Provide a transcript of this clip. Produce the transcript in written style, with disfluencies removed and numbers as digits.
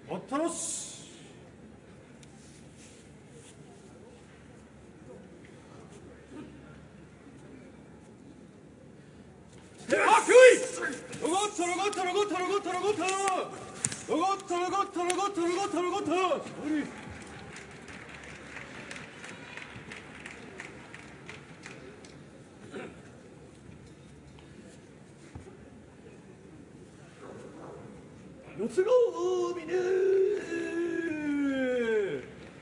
おったろし。あ、来い。ロゴットロゴットロゴットロゴットロゴットロゴットロゴットロゴットロゴットロゴット。四つ子を見ぬ